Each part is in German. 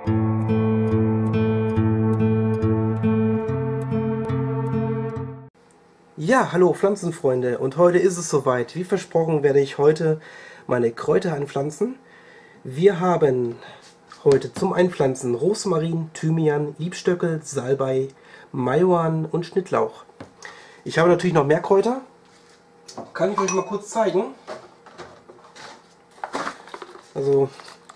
Ja, hallo Pflanzenfreunde, und heute ist es soweit. Wie versprochen werde ich heute meine Kräuter anpflanzen. Wir haben heute zum Einpflanzen Rosmarin, Thymian, Liebstöckel, Salbei, Majoran und Schnittlauch. Ich habe natürlich noch mehr Kräuter. Kann ich euch mal kurz zeigen. Also,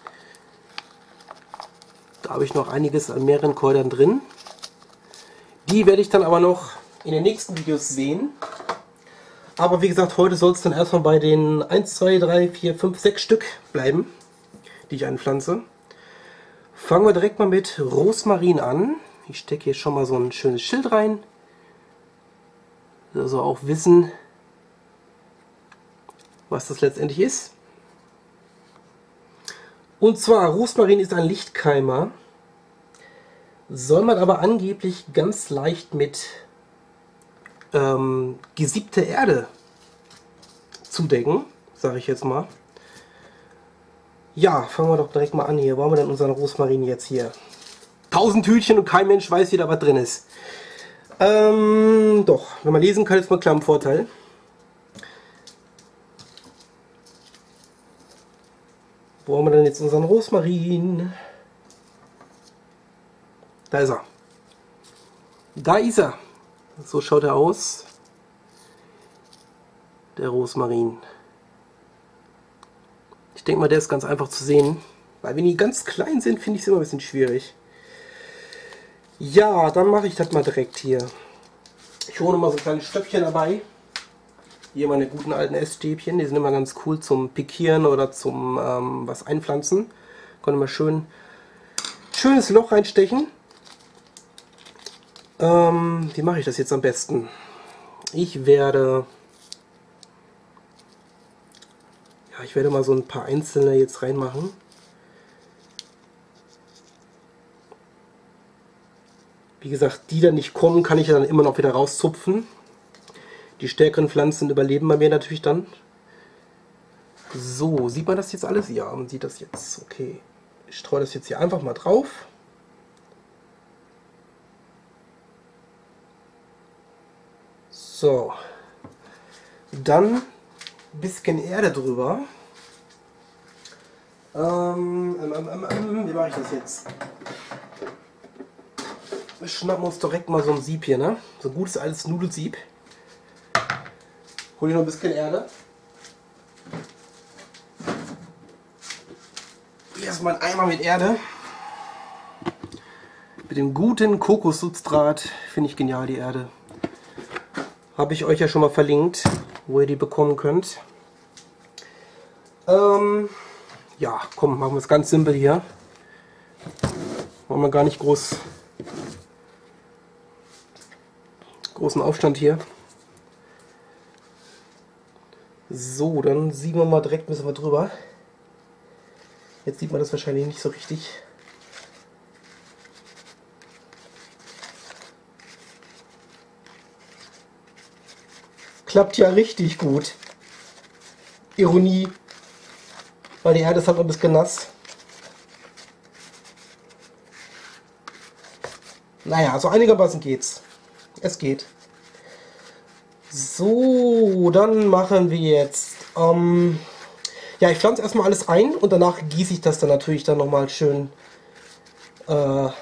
da habe ich noch einiges an mehreren Kräutern drin. Die werde ich dann aber noch in den nächsten Videos sehen. Aber wie gesagt, heute soll es dann erstmal bei den 1, 2, 3, 4, 5, 6 Stück bleiben, die ich einpflanze. Fangen wir direkt mal mit Rosmarin an. Ich stecke hier schon mal so ein schönes Schild rein. Also auch wissen, was das letztendlich ist. Und zwar, Rosmarin ist ein Lichtkeimer. Soll man aber angeblich ganz leicht mit gesiebte Erde zudecken, sage ich jetzt mal. Ja, fangen wir doch direkt mal an hier. Wo haben wir denn unseren Rosmarin jetzt hier? 1000 Tütchen und kein Mensch weiß wieder, was drin ist. Doch, wenn man lesen kann, ist man klar im Vorteil. Wo haben wir denn jetzt unseren Rosmarin? Da ist er. Da ist er. So schaut er aus. Der Rosmarin. Ich denke mal, der ist ganz einfach zu sehen. Weil wenn die ganz klein sind, finde ich es immer ein bisschen schwierig. Ja, dann mache ich das mal direkt hier. Ich hole mal so ein kleines Stöpfchen dabei. Hier meine guten alten Essstäbchen. Die sind immer ganz cool zum Pikieren oder zum was einpflanzen. Konnte mal schönes Loch reinstechen. Wie mache ich das jetzt am besten? Ich werde mal so ein paar einzelne jetzt reinmachen. Wie gesagt, die dann nicht kommen, kann ich ja dann immer noch wieder rauszupfen. Die stärkeren Pflanzen überleben bei mir natürlich dann. So, sieht man das jetzt alles? Ja, man sieht das jetzt. Okay, ich streue das jetzt hier einfach mal drauf. So, dann ein bisschen Erde drüber. Wie mache ich das jetzt? Wir schnappen uns direkt mal so ein Sieb hier, ne? So ein gutes altes Nudelsieb. Hol ich noch ein bisschen Erde. Erstmal einen Eimer mit Erde. Mit dem guten Kokossubstrat. Finde ich genial, die Erde. Habe ich euch ja schon mal verlinkt, wo ihr die bekommen könnt. Ja, komm, machen wir es ganz simpel hier. Machen wir gar nicht großen Aufstand hier. So, dann sieben wir mal direkt ein bisschen drüber. Jetzt sieht man das wahrscheinlich nicht so richtig. Klappt ja richtig gut. Ironie. Weil die Erde ist halt noch ein bisschen nass. Naja, so einigermaßen geht's. Es geht. So, dann machen wir jetzt. Ja, ich pflanze erstmal alles ein und danach gieße ich das dann natürlich dann nochmal schön an.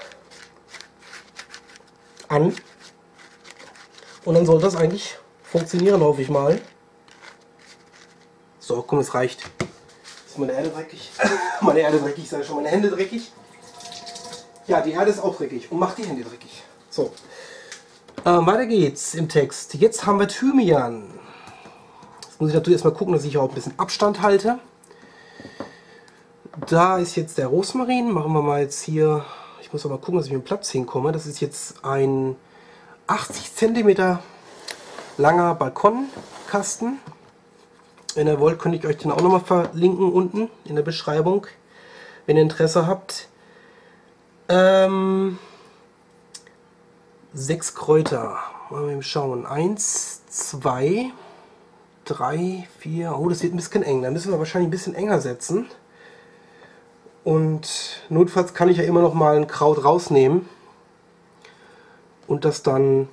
Und dann soll das eigentlich funktionieren, hoffe ich mal. So, komm, es reicht. Ist meine Erde dreckig? Meine Erde dreckig, sage ich schon. Meine Hände dreckig? Ja, die Erde ist auch dreckig und macht die Hände dreckig. So. Weiter geht's im Text. Jetzt haben wir Thymian. Jetzt muss ich natürlich erstmal gucken, dass ich auch ein bisschen Abstand halte. Da ist jetzt der Rosmarin. Machen wir mal jetzt hier. Ich muss auch mal gucken, dass ich mit dem Platz hinkomme. Das ist jetzt ein 80 cm langer Balkonkasten. Wenn ihr wollt, könnte ich euch den auch nochmal verlinken unten in der Beschreibung, wenn ihr Interesse habt. 6 Kräuter. Mal eben schauen. 1, 2, 3, 4. Oh, das wird ein bisschen eng. Da müssen wir wahrscheinlich ein bisschen enger setzen. Und notfalls kann ich ja immer noch mal ein Kraut rausnehmen und das dann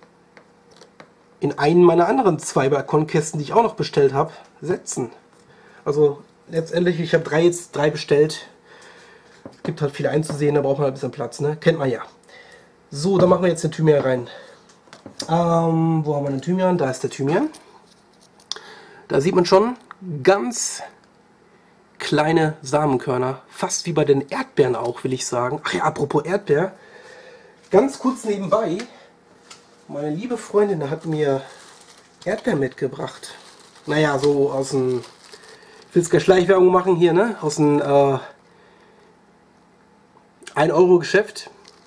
in einen meiner anderen 2 Balkonkästen, die ich auch noch bestellt habe, setzen. Also letztendlich, ich habe jetzt drei bestellt. Gibt halt viele einzusehen, da braucht man halt ein bisschen Platz, ne? Kennt man ja. So, dann machen wir jetzt den Thymian rein. Wo haben wir den Thymian? Da ist der Thymian. Da sieht man schon ganz kleine Samenkörner. Fast wie bei den Erdbeeren auch, will ich sagen. Ach ja, apropos Erdbeer. Ganz kurz nebenbei. Meine liebe Freundin hat mir Erdbeeren mitgebracht. Naja, so aus dem... Ich will jetzt keine Schleichwerbung machen hier, ne? Aus dem 1-Euro-Geschäft.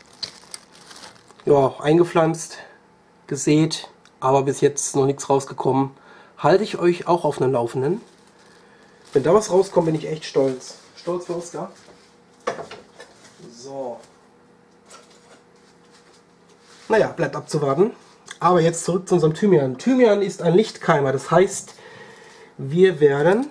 Ja, eingepflanzt, gesät, aber bis jetzt noch nichts rausgekommen. Halte ich euch auch auf einem Laufenden. Wenn da was rauskommt, bin ich echt stolz. Stolz für Oskar. So. Naja, bleibt abzuwarten. Aber jetzt zurück zu unserem Thymian. Thymian ist ein Lichtkeimer, das heißt, wir werden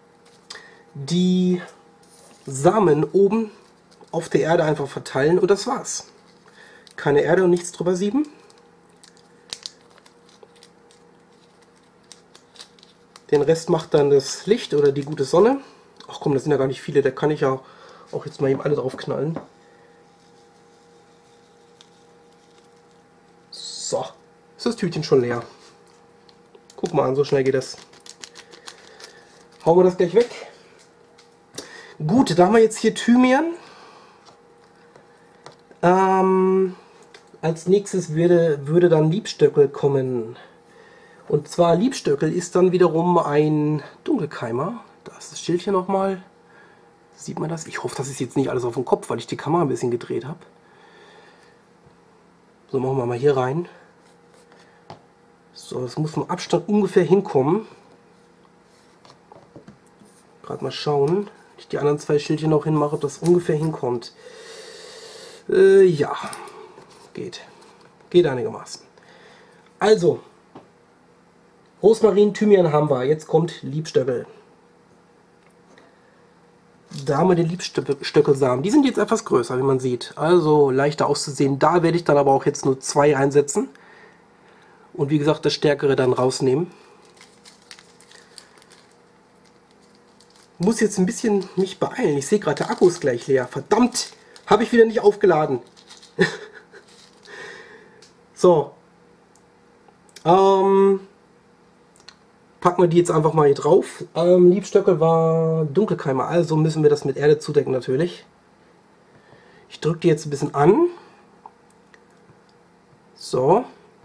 die Samen oben auf der Erde einfach verteilen und das war's. Keine Erde und nichts drüber sieben. Den Rest macht dann das Licht oder die gute Sonne. Ach komm, das sind ja gar nicht viele, da kann ich ja auch jetzt mal eben alle drauf knallen. So, ist das Tütchen schon leer. Guck mal an, so schnell geht das. Hauen wir das gleich weg. Gut, da haben wir jetzt hier Thymian. Als nächstes würde dann Liebstöckel kommen. Und zwar Liebstöckel ist dann wiederum ein Dunkelkeimer. Da ist das Schildchen nochmal. Sieht man das? Ich hoffe, das ist jetzt nicht alles auf dem Kopf, weil ich die Kamera ein bisschen gedreht habe. So, machen wir mal hier rein. So, das muss vom Abstand ungefähr hinkommen. Gerade mal schauen, wenn ich die anderen 2 Schildchen noch hinmache, ob das ungefähr hinkommt. Ja, geht. Geht einigermaßen. Also, Rosmarin, Thymian haben wir. Jetzt kommt Liebstöckel. Da haben wir den Liebstöckelsamen. Die sind jetzt etwas größer, wie man sieht. Also leichter auszusehen. Da werde ich dann aber auch jetzt nur 2 einsetzen. Und wie gesagt, das Stärkere dann rausnehmen. Muss jetzt ein bisschen mich beeilen. Ich sehe gerade, der Akku ist gleich leer. Verdammt! Habe ich wieder nicht aufgeladen. So. Packen wir die jetzt einfach mal hier drauf. Liebstöckel war Dunkelkeimer, also müssen wir das mit Erde zudecken natürlich. Ich drücke die jetzt ein bisschen an. So.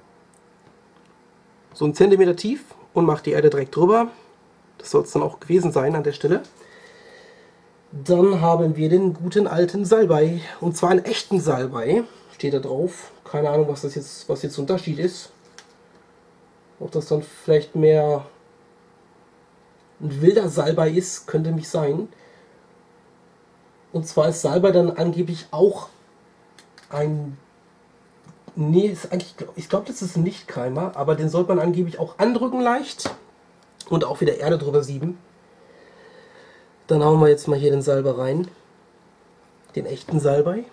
So 1 Zentimeter tief und mache die Erde direkt drüber. Das soll es dann auch gewesen sein an der Stelle. Dann haben wir den guten alten Salbei. Und zwar einen echten Salbei. Steht da drauf. Keine Ahnung, was jetzt der Unterschied ist. Ob das dann vielleicht mehr ein wilder Salbei ist, könnte nämlich sein. Und zwar ist Salbei dann angeblich auch ein... Nee, ist eigentlich, ich glaube, das ist ein Lichtkeimer, aber den sollte man angeblich auch andrücken leicht. Und auch wieder Erde drüber sieben. Dann hauen wir jetzt mal hier den Salbei rein. Den echten Salbei.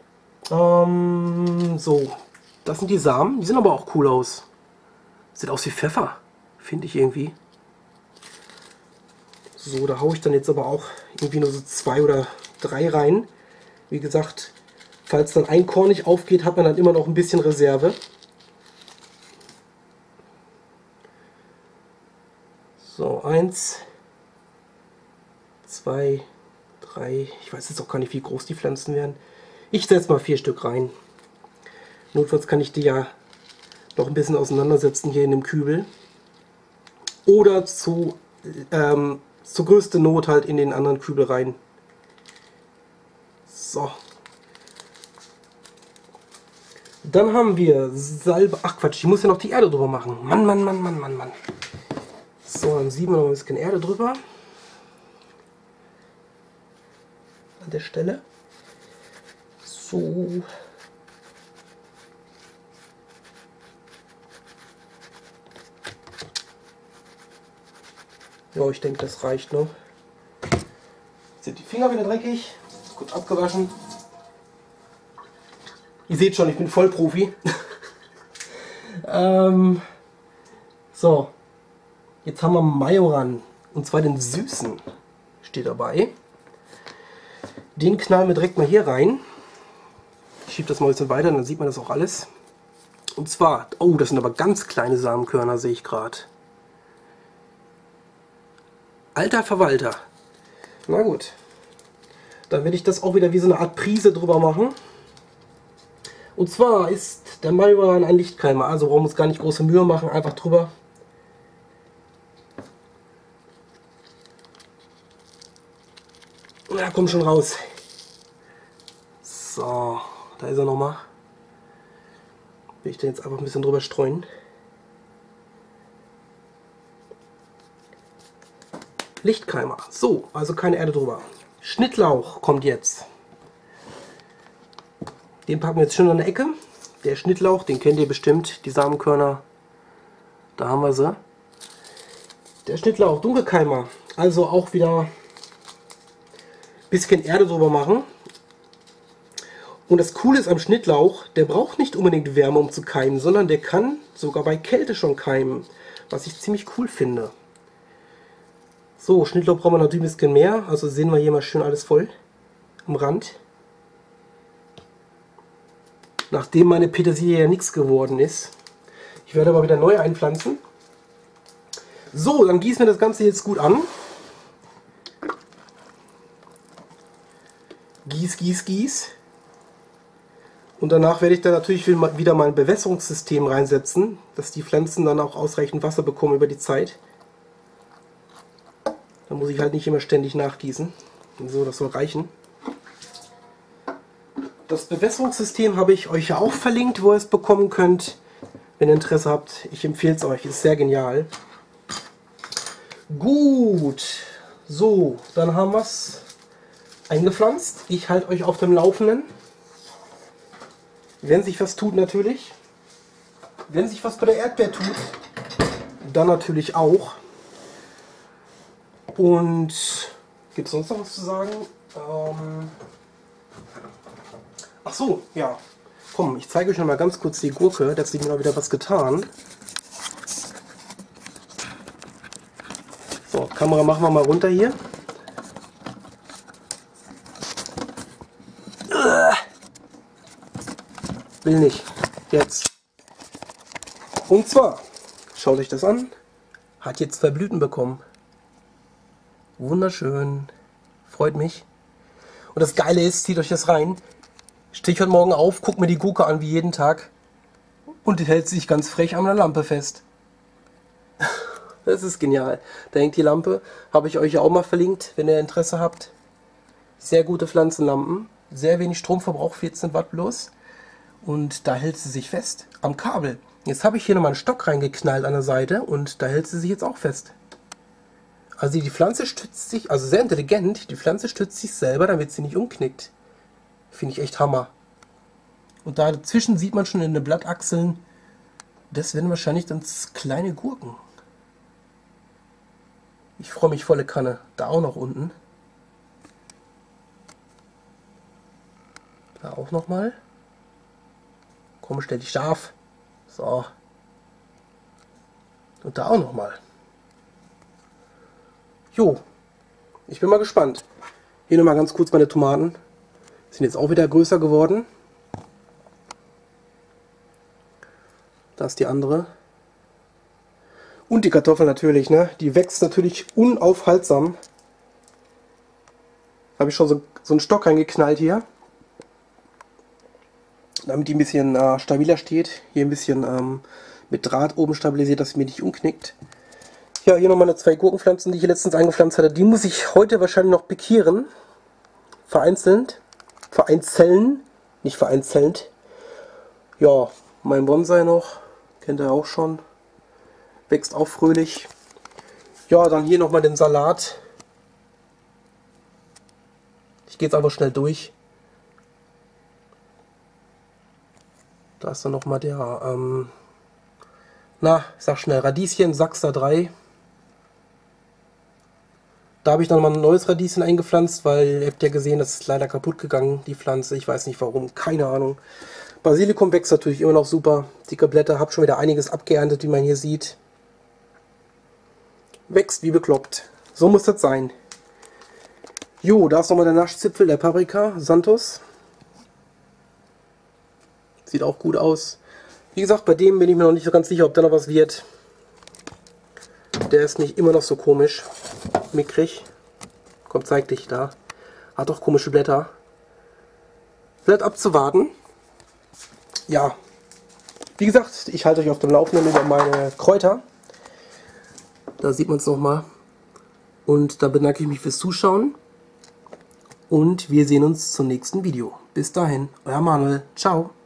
So, das sind die Samen. Die sehen aber auch cool aus. Sieht aus wie Pfeffer, finde ich irgendwie. So, da haue ich dann jetzt aber auch irgendwie nur so 2 oder 3 rein. Wie gesagt, falls dann ein Korn nicht aufgeht, hat man dann immer noch ein bisschen Reserve. So, 1, 2, 3. Ich weiß jetzt auch gar nicht, wie groß die Pflanzen werden. Ich setze mal 4 Stück rein. Notfalls kann ich die ja noch ein bisschen auseinandersetzen hier in dem Kübel. Oder zur größten Not halt in den anderen Kübel rein. So. Dann haben wir Salbei. Ach Quatsch, ich muss ja noch die Erde drüber machen. Mann, Mann, Mann, Mann, Mann, Mann. So, dann sieht man noch ein bisschen Erde drüber. An der Stelle. So. Ja, ich denke, das reicht noch. Jetzt sind die Finger wieder dreckig. Kurz abgewaschen. Ihr seht schon, ich bin Vollprofi. So, jetzt haben wir Majoran. Und zwar den süßen. Steht dabei. Den knallen wir direkt mal hier rein. Ich schiebe das mal ein bisschen weiter, dann sieht man das auch alles. Und zwar, oh, das sind aber ganz kleine Samenkörner, sehe ich gerade. Alter Verwalter. Na gut. Dann werde ich das auch wieder wie so eine Art Prise drüber machen. Und zwar ist der Majoran ein Lichtkeimer, also brauchen wir uns gar nicht große Mühe machen, einfach drüber. Ja, kommt schon raus. So, da ist er nochmal. Will ich den jetzt einfach ein bisschen drüber streuen. Lichtkeimer. So, also keine Erde drüber. Schnittlauch kommt jetzt. Den packen wir jetzt schön an der Ecke. Der Schnittlauch, den kennt ihr bestimmt. Die Samenkörner, da haben wir sie. Der Schnittlauch, Dunkelkeimer. Also auch wieder ein bisschen Erde drüber machen. Und das Coole ist am Schnittlauch, der braucht nicht unbedingt Wärme, um zu keimen, sondern der kann sogar bei Kälte schon keimen. Was ich ziemlich cool finde. So, Schnittlauch brauchen wir natürlich ein bisschen mehr. Also sehen wir hier mal schön alles voll am Rand. Nachdem meine Petersilie ja nichts geworden ist. Ich werde aber wieder neu einpflanzen. So, dann gießen wir das Ganze jetzt gut an. Gieß, gieß, gieß. Und danach werde ich dann natürlich wieder mal ein Bewässerungssystem reinsetzen, dass die Pflanzen dann auch ausreichend Wasser bekommen über die Zeit. Da muss ich halt nicht immer ständig nachgießen. Und so, das soll reichen. Das Bewässerungssystem habe ich euch ja auch verlinkt, wo ihr es bekommen könnt, wenn ihr Interesse habt. Ich empfehle es euch, ist sehr genial. Gut, so, dann haben wir es eingepflanzt. Ich halte euch auf dem Laufenden. Wenn sich was tut natürlich. Wenn sich was bei der Erdbeer tut, dann natürlich auch. Und gibt es sonst noch was zu sagen? Ach so, ja. Komm, ich zeige euch noch mal ganz kurz die Gurke. Da hat sich mir mal wieder was getan. So, Kamera machen wir mal runter hier. Will nicht. Jetzt. Und zwar, schaut euch das an. Hat jetzt 2 Blüten bekommen. Wunderschön. Freut mich. Und das Geile ist, zieht euch das rein. Stehe ich heute Morgen auf, gucke mir die Gurke an wie jeden Tag. Und die hält sich ganz frech an der Lampe fest. Das ist genial. Da hängt die Lampe. Habe ich euch ja auch mal verlinkt, wenn ihr Interesse habt. Sehr gute Pflanzenlampen. Sehr wenig Stromverbrauch, 14 Watt bloß. Und da hält sie sich fest am Kabel. Jetzt habe ich hier nochmal einen Stock reingeknallt an der Seite und da hält sie sich jetzt auch fest. Also die Pflanze stützt sich, also sehr intelligent, die Pflanze stützt sich selber, damit sie nicht umknickt. Finde ich echt Hammer. Und da dazwischen sieht man schon in den Blattachseln, das werden wahrscheinlich dann kleine Gurken. Ich freue mich volle Kanne. Da auch noch unten. Da auch nochmal. Komm, stell dich scharf. So. Und da auch nochmal. Jo. Ich bin mal gespannt. Hier nochmal ganz kurz meine Tomaten. Sind jetzt auch wieder größer geworden. Da ist die andere. Und die Kartoffel natürlich, ne? Die wächst natürlich unaufhaltsam. Habe ich schon so einen Stock reingeknallt hier. Damit die ein bisschen stabiler steht. Hier ein bisschen mit Draht oben stabilisiert, dass sie mir nicht umknickt. Ja, hier noch meine 2 Gurkenpflanzen, die ich letztens eingepflanzt hatte. Die muss ich heute wahrscheinlich noch pikieren. Vereinzelt. Vereinzeln. Nicht vereinzelt. Ja, mein Bonsai noch. Kennt ihr auch schon. Wächst auch fröhlich. Ja, dann hier nochmal den Salat. Ich gehe jetzt einfach schnell durch. Da ist dann nochmal der, ich sag schnell, Radieschen, Sachser 3. Da habe ich dann mal ein neues Radieschen eingepflanzt, weil ihr habt ja gesehen, das ist leider kaputt gegangen, die Pflanze. Ich weiß nicht warum, keine Ahnung. Basilikum wächst natürlich immer noch super. Dicke Blätter, habe schon wieder einiges abgeerntet, wie man hier sieht. Wächst wie bekloppt. So muss das sein. Jo, da ist nochmal der Naschzipfel der Paprika, Santos. Sieht auch gut aus. Wie gesagt, bei dem bin ich mir noch nicht so ganz sicher, ob da noch was wird. Der ist nicht immer noch so komisch. Mickrig. Komm, zeig dich da. Hat doch komische Blätter. Bleibt abzuwarten. Ja. Wie gesagt, ich halte euch auf dem Laufenden über meine Kräuter. Da sieht man es nochmal. Und da bedanke ich mich fürs Zuschauen. Und wir sehen uns zum nächsten Video. Bis dahin, euer Manuel. Ciao.